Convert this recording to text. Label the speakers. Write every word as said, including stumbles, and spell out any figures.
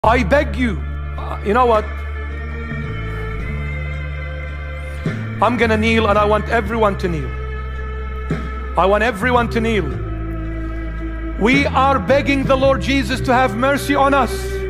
Speaker 1: I beg you, uh, you know what? I'm gonna kneel, and I want everyone to kneel. I want everyone to kneel. We are begging the Lord Jesus to have mercy on us.